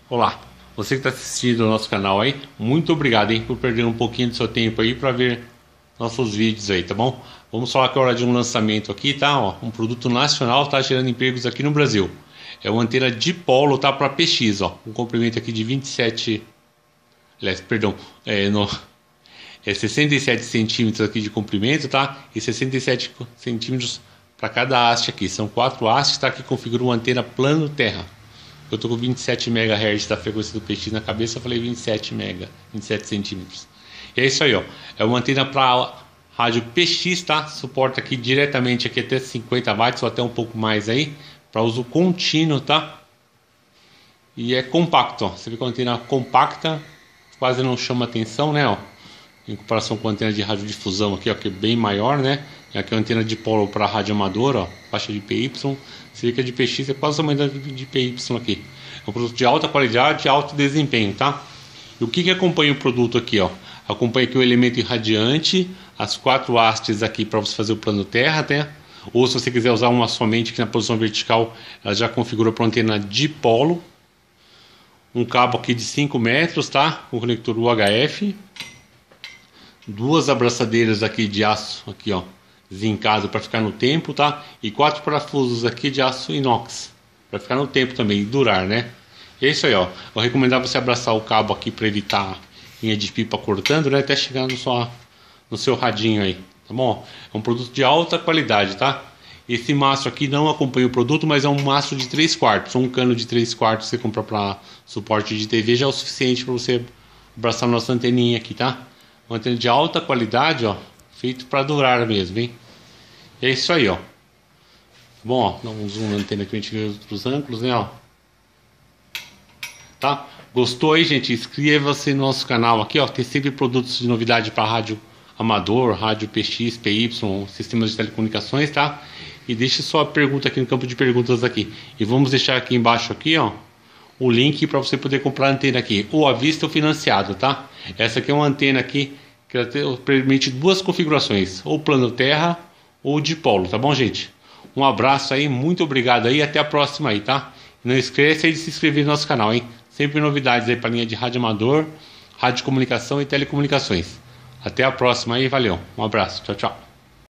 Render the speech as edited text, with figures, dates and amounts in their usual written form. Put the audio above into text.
Olá, você que está assistindo o nosso canal aí, muito obrigado, hein, por perder um pouquinho do seu tempo aí para ver nossos vídeos aí, tá bom? Vamos falar agora de um lançamento aqui, tá? Ó, um produto nacional, tá gerando empregos aqui no Brasil. É uma antena dipolo, tá? Para PX, ó, um comprimento aqui de 27, aliás, perdão, é 67 centímetros aqui de comprimento, tá? E 67 centímetros para cada haste aqui. São 4 hastes, tá? Que configuram uma antena plano terra. Eu tô com 27 MHz da frequência do PX na cabeça, eu falei 27 centímetros. E é isso aí, ó. É uma antena para rádio PX, tá? Suporta aqui diretamente aqui até 50 watts ou até um pouco mais aí, para uso contínuo, tá? E é compacto, ó. Você vê que a antena compacta, quase não chama atenção, né, ó. Em comparação com a antena de radiodifusão aqui, ó, que é bem maior, né? E aqui é uma antena dipolo para rádio amador, ó, faixa de PY. Você vê que a de PX é quase o tamanho da de PY aqui. É um produto de alta qualidade e alto desempenho, tá? E o que acompanha o produto aqui, ó? Acompanha aqui o elemento irradiante, as 4 hastes aqui para você fazer o plano terra, né? Ou se você quiser usar uma somente aqui na posição vertical, ela já configurou para antena dipolo. Um cabo aqui de 5 metros, tá? Com conector UHF. 2 abraçadeiras aqui de aço, aqui ó, zincado para ficar no tempo, tá? E 4 parafusos aqui de aço inox para ficar no tempo também e durar, né? E é isso aí, ó. Vou recomendar você abraçar o cabo aqui para evitar linha de pipa cortando, né? Até chegar no seu radinho aí, tá bom? É um produto de alta qualidade, tá? Esse mastro aqui não acompanha o produto, mas é um mastro de 3/4. Um cano de 3/4 que você compra para suporte de TV já é o suficiente para você abraçar a nossa anteninha aqui, tá? Uma antena de alta qualidade, ó, feito para durar mesmo, hein? É isso aí, ó. Bom, ó, dá um zoom na antena aqui, a gente vê outros ângulos, né, ó. Tá? Gostou aí, gente? Inscreva-se no nosso canal aqui, ó. Tem sempre produtos de novidade para rádio amador, rádio PX, PY, sistemas de telecomunicações, tá? E deixe sua pergunta aqui no campo de perguntas aqui. E vamos deixar aqui embaixo aqui, ó, o link para você poder comprar a antena aqui, ou à vista ou financiado, tá? Essa aqui é uma antena aqui que ela permite 2 configurações, ou plano terra ou dipolo, tá bom, gente? Um abraço aí, muito obrigado aí, até a próxima aí, tá? Não esqueça aí de se inscrever no nosso canal, hein? Sempre novidades aí para linha de rádio amador, rádio comunicação e telecomunicações. Até a próxima aí, valeu, um abraço, tchau, tchau.